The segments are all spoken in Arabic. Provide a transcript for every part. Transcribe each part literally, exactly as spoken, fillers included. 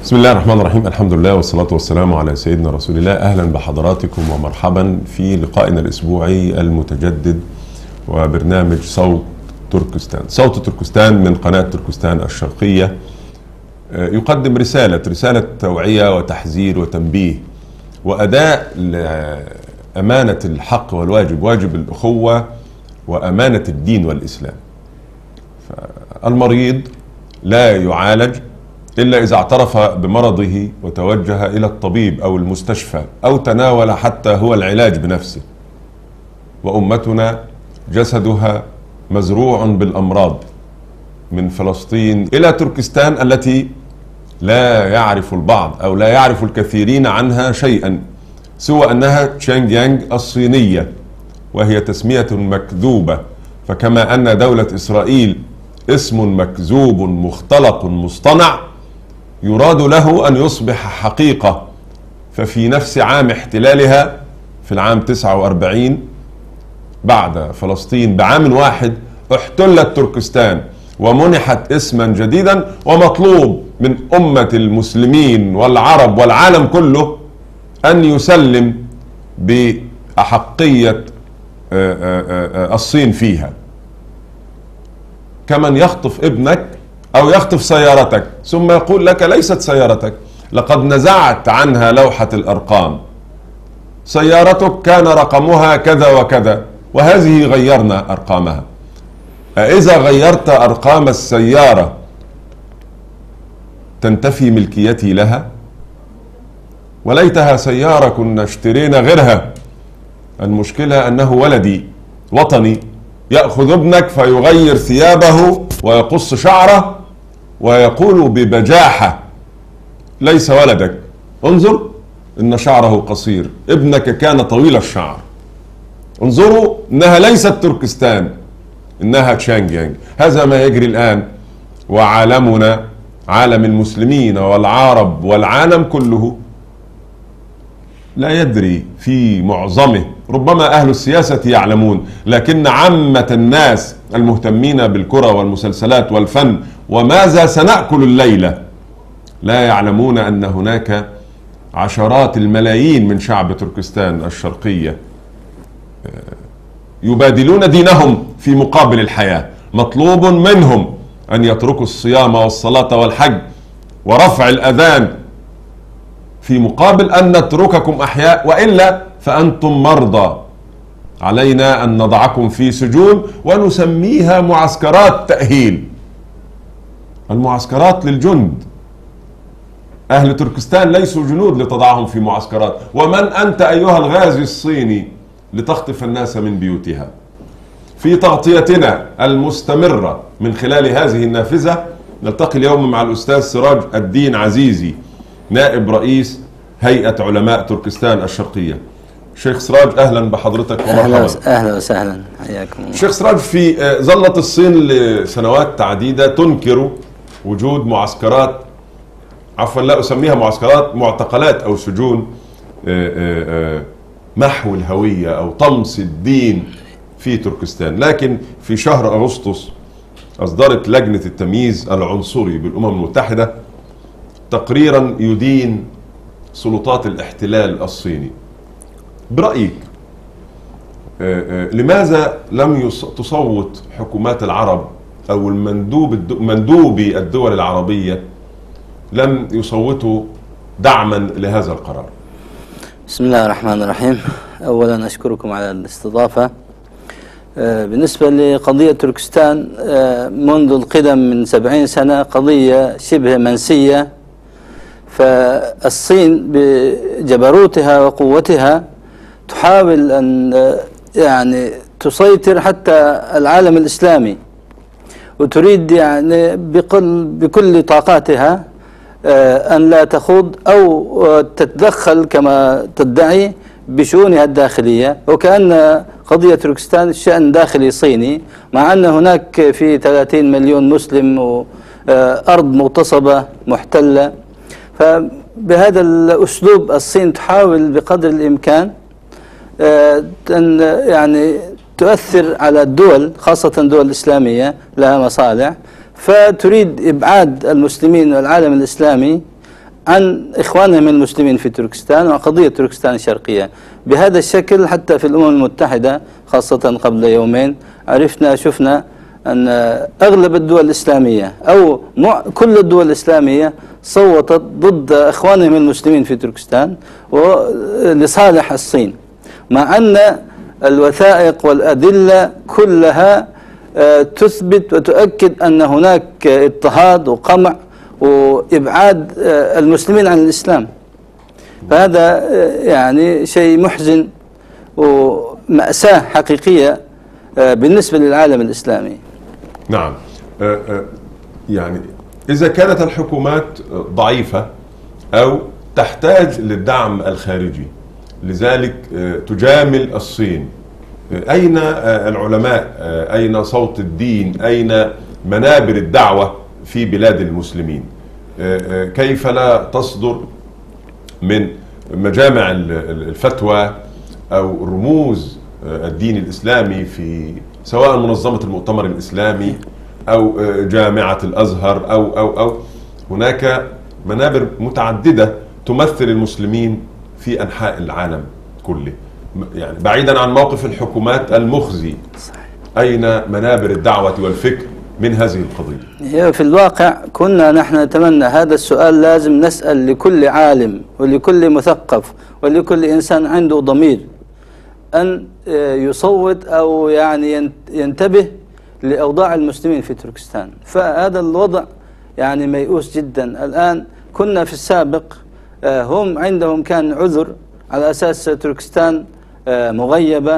بسم الله الرحمن الرحيم. الحمد لله والصلاة والسلام على سيدنا رسول الله. أهلا بحضراتكم ومرحبا في لقائنا الأسبوعي المتجدد وبرنامج صوت تركستان. صوت تركستان من قناة تركستان الشرقية يقدم رسالة رسالة توعية وتحذير وتنبيه وأداء أمانة الحق والواجب، واجب الأخوة وأمانة الدين والإسلام. المريض لا يعالج إلا إذا اعترف بمرضه وتوجه إلى الطبيب أو المستشفى أو تناول حتى هو العلاج بنفسه. وأمتنا جسدها مزروع بالأمراض من فلسطين إلى تركستان التي لا يعرف البعض أو لا يعرف الكثيرين عنها شيئا سوى أنها تشانغيانغ الصينية، وهي تسمية مكذوبة. فكما أن دولة إسرائيل اسم مكذوب مختلق مصطنع يراد له أن يصبح حقيقة، ففي نفس عام احتلالها في العام تسعة وأربعين بعد فلسطين بعام واحد احتلت تركستان ومنحت اسما جديدا، ومطلوب من أمة المسلمين والعرب والعالم كله أن يسلم بأحقية الصين فيها. كمن يخطف ابنك أو يخطف سيارتك ثم يقول لك ليست سيارتك، لقد نزعت عنها لوحة الأرقام، سيارتك كان رقمها كذا وكذا وهذه غيرنا أرقامها. أإذا غيرت أرقام السيارة تنتفي ملكيتي لها؟ وليتها سيارة كنا اشترينا غيرها. المشكلة أنه ولدي وطني يأخذ ابنك فيغير ثيابه ويقص شعره ويقول ببجاحة ليس ولدك، انظر إن شعره قصير، ابنك كان طويل الشعر. انظروا إنها ليست تركستان، إنها تشانغيانغ. هذا ما يجري الآن، وعالمنا عالم المسلمين والعرب والعالم كله لا يدري في معظمه. ربما أهل السياسة يعلمون، لكن عامة الناس المهتمين بالكرة والمسلسلات والفن وماذا سنأكل الليلة لا يعلمون أن هناك عشرات الملايين من شعب تركستان الشرقية يبادلون دينهم في مقابل الحياة. مطلوب منهم أن يتركوا الصيام والصلاة والحج ورفع الأذان في مقابل أن نترككم أحياء، وإلا فأنتم مرضى. علينا أن نضعكم في سجون ونسميها معسكرات تأهيل، المعسكرات للجند. أهل تركستان ليسوا جنود لتضعهم في معسكرات. ومن أنت أيها الغازي الصيني لتخطف الناس من بيوتها؟ في تغطيتنا المستمرة من خلال هذه النافذة نلتقي اليوم مع الأستاذ سراج الدين عزيزي، نائب رئيس هيئة علماء تركستان الشرقية. شيخ سراج أهلا بحضرتك ومرحبا. أهلا وسهلا، حياكم الله. شيخ سراج، في ظلت الصين لسنوات عديدة تنكر وجود معسكرات، عفوا لا أسميها معسكرات، معتقلات أو سجون محو الهوية أو طمس الدين في تركستان. لكن في شهر أغسطس أصدرت لجنة التمييز العنصري بالأمم المتحدة تقريرا يدين سلطات الاحتلال الصيني. برأيك لماذا لم تصوت حكومات العرب أو المندوب مندوبي الدول العربية لم يصوتوا دعما لهذا القرار؟ بسم الله الرحمن الرحيم. أولا أشكركم على الاستضافة. بالنسبة لقضية تركستان، منذ القدم من سبعين سنة قضية شبه منسية، فالصين بجبروتها وقوتها تحاول أن يعني تسيطر حتى العالم الإسلامي، وتريد يعني بكل, بكل طاقاتها أن لا تخوض أو تتدخل كما تدعي بشؤونها الداخلية، وكأن قضية تركستان شأن داخلي صيني، مع أن هناك في ثلاثين مليون مسلم وأرض مغتصبة محتلة. فبهذا الأسلوب الصين تحاول بقدر الإمكان أن يعني تؤثر على الدول، خاصة الدول الإسلامية لها مصالح، فتريد إبعاد المسلمين والعالم الإسلامي عن إخوانهم المسلمين في تركستان وقضية تركستان الشرقية بهذا الشكل. حتى في الأمم المتحدة خاصة قبل يومين عرفنا شفنا أن أغلب الدول الإسلامية أو كل الدول الإسلامية صوتت ضد إخوانهم المسلمين في تركستان ولصالح الصين، مع أن الوثائق والأدلة كلها تثبت وتؤكد أن هناك اضطهاد وقمع وإبعاد المسلمين عن الإسلام. فهذا يعني شيء محزن ومأساة حقيقية بالنسبة للعالم الإسلامي. نعم، يعني إذا كانت الحكومات ضعيفة أو تحتاج للدعم الخارجي لذلك تجامل الصين، أين العلماء؟ أين صوت الدين؟ أين منابر الدعوة في بلاد المسلمين؟ كيف لا تصدر من مجامع الفتوى أو رموز الدين الإسلامي في سواء منظمة المؤتمر الإسلامي أو جامعة الأزهر أو أو أو هناك منابر متعددة تمثل المسلمين في أنحاء العالم كله، يعني بعيدا عن موقف الحكومات المخزي. أين منابر الدعوة والفكر من هذه القضية؟ في الواقع كنا نحن نتمنى هذا السؤال، لازم نسأل لكل عالم ولكل مثقف ولكل إنسان عنده ضمير أن يصوت أو يعني ينتبه لأوضاع المسلمين في تركستان. فهذا الوضع يعني ميؤوس جدا. الآن كنا في السابق هم عندهم كان عذر على أساس تركستان مغيبة،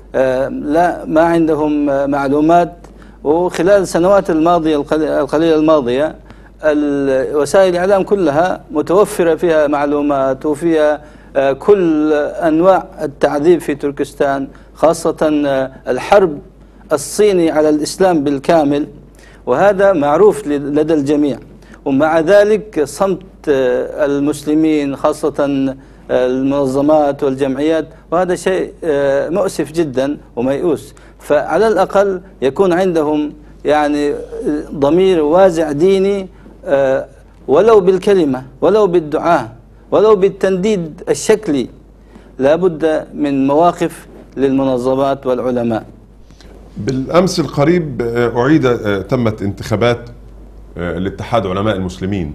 لا ما عندهم معلومات. وخلال السنوات الماضية القليلة الماضية وسائل الإعلام كلها متوفرة فيها معلومات وفيها كل أنواع التعذيب في تركستان، خاصة الحرب الصيني على الإسلام بالكامل، وهذا معروف لدى الجميع. ومع ذلك صمت المسلمين خاصة المنظمات والجمعيات، وهذا شيء مؤسف جدا وميؤوس. فعلى الأقل يكون عندهم يعني ضمير وازع ديني، ولو بالكلمة ولو بالدعاء ولو بالتنديد الشكلي. لا بد من مواقف للمنظمات والعلماء. بالأمس القريب أعيد تمت انتخابات لاتحاد علماء المسلمين،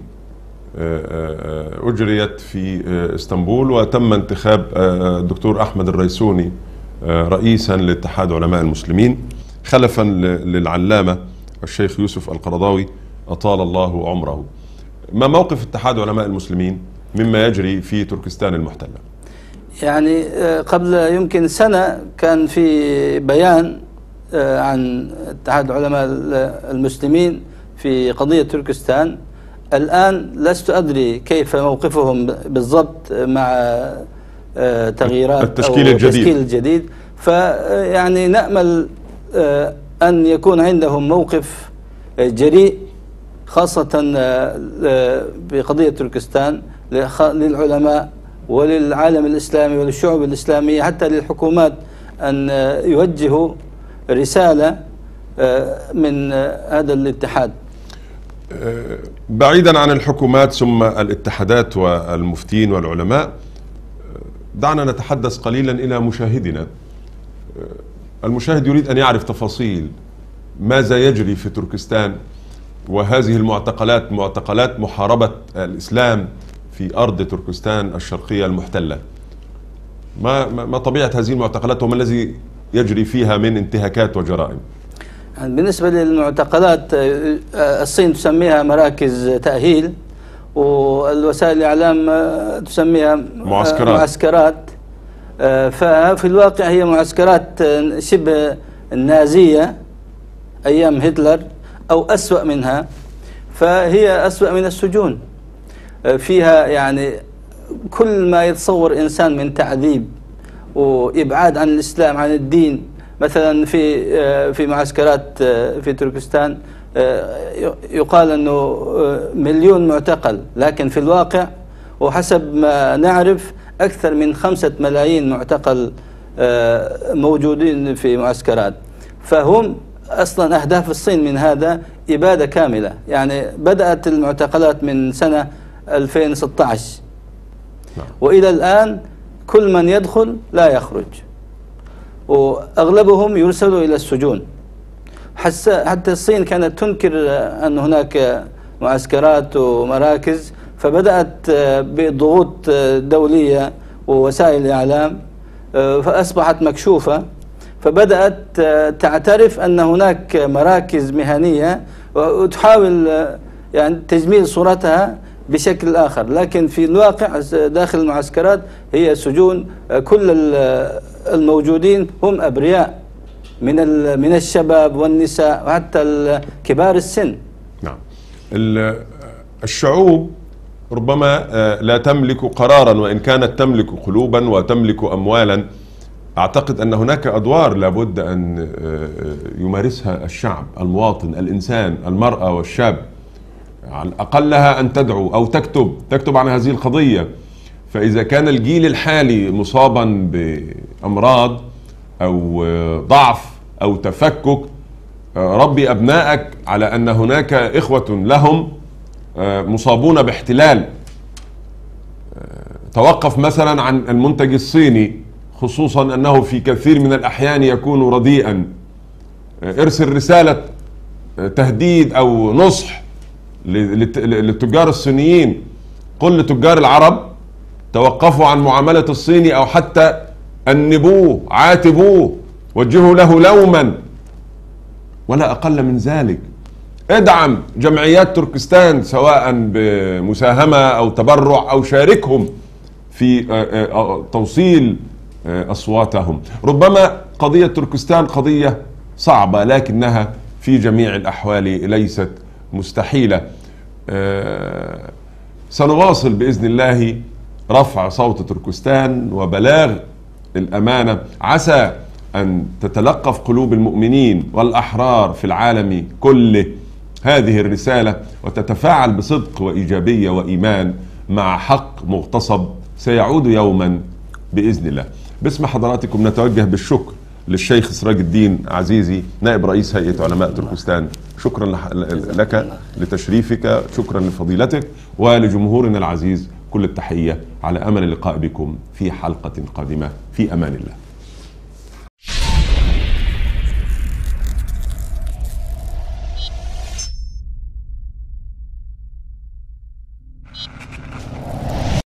أجريت في اسطنبول، وتم انتخاب الدكتور أحمد الريسوني رئيسا لاتحاد علماء المسلمين خلفا للعلامة الشيخ يوسف القرضاوي أطال الله عمره. ما موقف اتحاد علماء المسلمين مما يجري في تركستان المحتلة؟ يعني قبل يمكن سنة كان في بيان عن اتحاد علماء المسلمين في قضية تركستان. الآن لست أدري كيف موقفهم بالضبط مع تغييرات التشكيل أو الجديد. التشكيل الجديد. فيعني نأمل أن يكون عندهم موقف جريء خاصة بقضية تركستان للعلماء وللعالم الإسلامي وللشعوب الإسلامية، حتى للحكومات أن يوجهوا رسالة من هذا الاتحاد. بعيدا عن الحكومات ثم الاتحادات والمفتين والعلماء، دعنا نتحدث قليلا إلى مشاهدنا. المشاهد يريد أن يعرف تفاصيل ماذا يجري في تركستان، وهذه المعتقلات معتقلات محاربة الإسلام في أرض تركستان الشرقية المحتلة. ما ما طبيعة هذه المعتقلات وما الذي يجري فيها من انتهاكات وجرائم؟ بالنسبة للمعتقلات، الصين تسميها مراكز تأهيل، والوسائل الإعلام تسميها معسكرات, معسكرات. ففي الواقع هي معسكرات شبه النازية أيام هتلر أو أسوأ منها. فهي أسوأ من السجون، فيها يعني كل ما يتصور إنسان من تعذيب وإبعاد عن الإسلام عن الدين. مثلا في في معسكرات في تركستان يقال أنه مليون معتقل، لكن في الواقع وحسب ما نعرف أكثر من خمسة ملايين معتقل موجودين في معسكرات. فهم أصلا أهداف الصين من هذا إبادة كاملة. يعني بدأت المعتقلات من سنة ألفين وستة عشر، وإلى الآن كل من يدخل لا يخرج، وأغلبهم يرسلوا إلى السجون. حتى الصين كانت تنكر أن هناك معسكرات ومراكز، فبدأت بضغوط دولية ووسائل الإعلام فأصبحت مكشوفة، فبدأت تعترف أن هناك مراكز مهنية وتحاول يعني تجميل صورتها بشكل آخر، لكن في الواقع داخل المعسكرات هي سجون. كل الموجودين هم أبرياء من من الشباب والنساء وحتى كبار السن. نعم. الشعوب ربما لا تملك قرارا وإن كانت تملك قلوبا وتملك أموالا. أعتقد أن هناك أدوار لابد أن يمارسها الشعب، المواطن، الإنسان، المرأة والشاب. على أقلها أن تدعو أو تكتب تكتب عن هذه القضية. فإذا كان الجيل الحالي مصابا بأمراض أو ضعف أو تفكك، ربي أبنائك على أن هناك إخوة لهم مصابون باحتلال. توقف مثلا عن المنتج الصيني، خصوصا أنه في كثير من الأحيان يكون رديئا. ارسل رسالة تهديد أو نصح للتجار الصينيين، قل لتجار العرب توقفوا عن معاملة الصيني، أو حتى أنبوه، عاتبوه، وجهوا له لوما، ولا أقل من ذلك. ادعم جمعيات تركستان سواء بمساهمة أو تبرع، أو شاركهم في توصيل أصواتهم. ربما قضية تركستان قضية صعبة، لكنها في جميع الأحوال ليست مستحيلة. سنواصل بإذن الله رفع صوت تركستان وبلاغ الأمانة، عسى أن تتلقف قلوب المؤمنين والأحرار في العالم كله هذه الرسالة، وتتفاعل بصدق وإيجابية وإيمان مع حق مغتصب سيعود يوما بإذن الله. باسم حضراتكم نتوجه بالشكر للشيخ سراج الدين عزيزي نائب رئيس هيئة علماء تركستان. شكرا لك لتشريفك، شكرا لفضيلتك، ولجمهورنا العزيز كل التحية، على أمل اللقاء بكم في حلقة قادمة، في أمان الله.